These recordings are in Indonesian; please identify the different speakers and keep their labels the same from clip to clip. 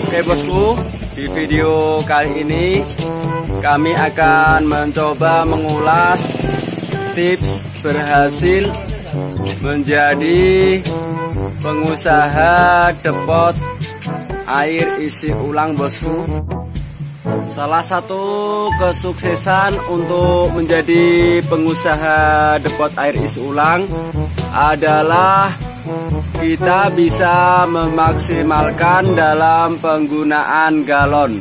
Speaker 1: Oke bosku, di video kali ini kami akan mencoba mengulas tips berhasil menjadi pengusaha depot air isi ulang bosku. Salah satu kesuksesan untuk menjadi pengusaha depot air isi ulang adalah kita bisa memaksimalkan dalam penggunaan galon.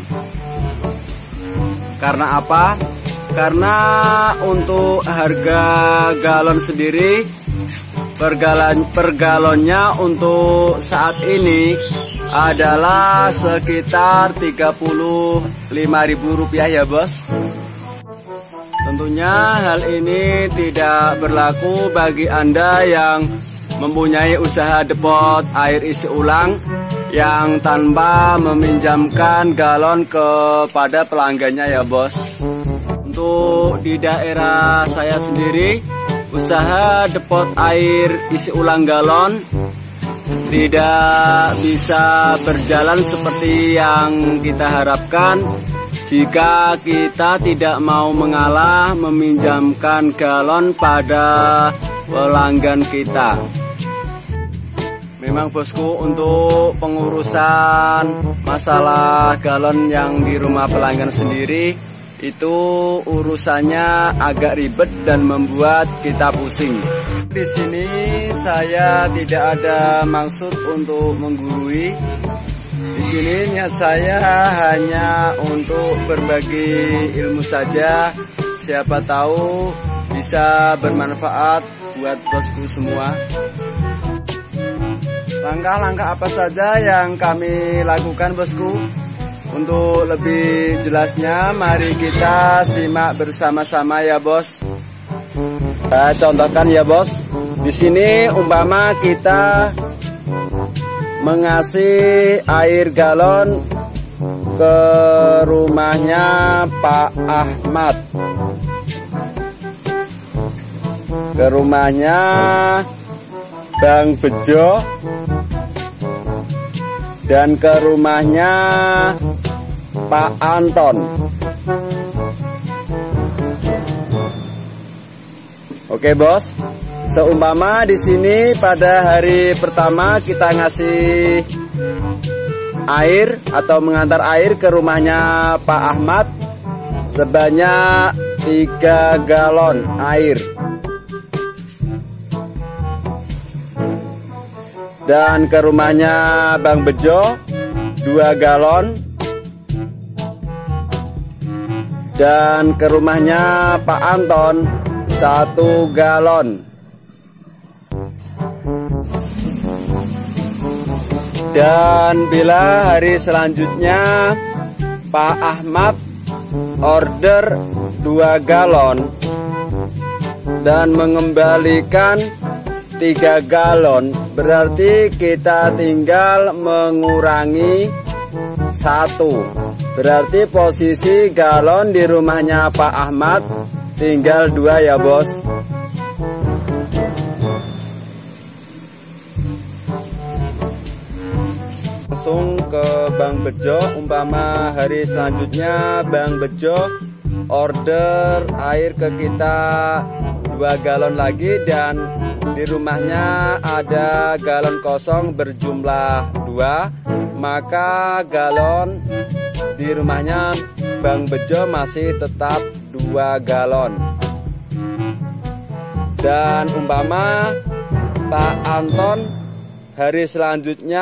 Speaker 1: Karena apa? Karena untuk harga galon sendiri per galonnya untuk saat ini adalah sekitar Rp35.000 ya bos. Tentunya hal ini tidak berlaku bagi Anda yang mempunyai usaha depot air isi ulang yang tanpa meminjamkan galon kepada pelanggannya ya bos. Untuk di daerah saya sendiri, usaha depot air isi ulang galon tidak bisa berjalan seperti yang kita harapkan jika kita tidak mau mengalah meminjamkan galon pada pelanggan kita. Memang bosku, untuk pengurusan masalah galon yang di rumah pelanggan sendiri itu urusannya agak ribet dan membuat kita pusing. Di sini saya tidak ada maksud untuk menggurui. Di sini niat saya hanya untuk berbagi ilmu saja. Siapa tahu bisa bermanfaat buat bosku semua. Langkah-langkah apa saja yang kami lakukan bosku? Untuk lebih jelasnya mari kita simak bersama-sama ya bos. Saya contohkan ya bos. Di sini umpama kita mengasih air galon ke rumahnya Pak Ahmad, ke rumahnya Bang Bejo, dan ke rumahnya Pak Anton. Oke bos, seumpama di sini pada hari pertama kita ngasih air atau mengantar air ke rumahnya Pak Ahmad sebanyak 3 galon air. Dan ke rumahnya Bang Bejo 2 galon. Dan ke rumahnya Pak Anton 1 galon. Dan bila hari selanjutnya Pak Ahmad order 2 galon dan mengembalikan 3 galon, berarti kita tinggal mengurangi 1. Berarti posisi galon di rumahnya Pak Ahmad tinggal 2 ya bos. Langsung ke Bang Bejo, umpama hari selanjutnya Bang Bejo order air ke kita 2 galon lagi dan di rumahnya ada galon kosong berjumlah 2, maka galon di rumahnya Bang Bejo masih tetap 2 galon. Dan umpama Pak Anton hari selanjutnya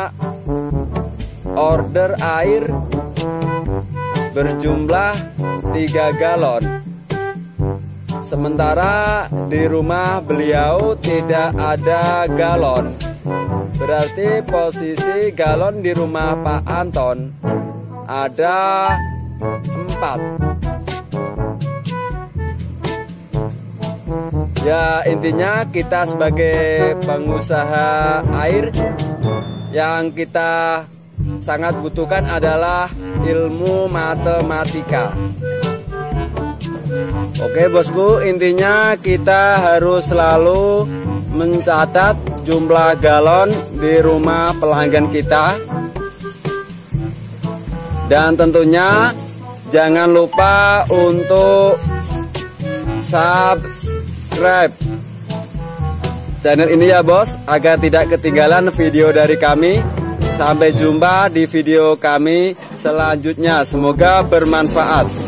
Speaker 1: order air berjumlah 3 galon. Sementara di rumah beliau tidak ada galon, berarti posisi galon di rumah Pak Anton ada 4. Ya intinya kita sebagai pengusaha air yang kita sangat butuhkan adalah ilmu matematika. Oke bosku, intinya kita harus selalu mencatat jumlah galon di rumah pelanggan kita. Dan tentunya jangan lupa untuk subscribe channel ini ya bos, agar tidak ketinggalan video dari kami. Sampai jumpa di video kami selanjutnya, semoga bermanfaat.